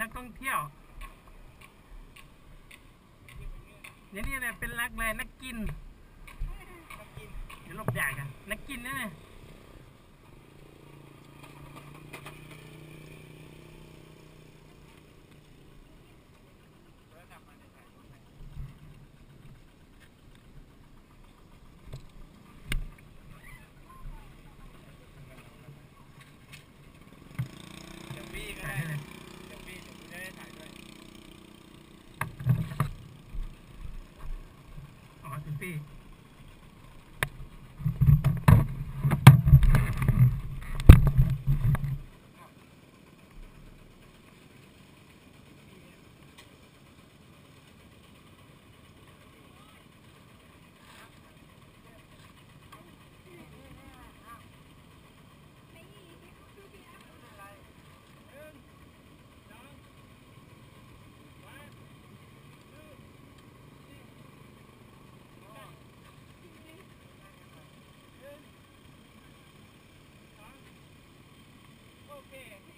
กท่องเที่ยวเนี่ยนี่แหละเป็นรักเลยนักกินเดี๋ยวหลบอยากกันนักกินนะเนี่ยอ๋อสิพี่ Okay.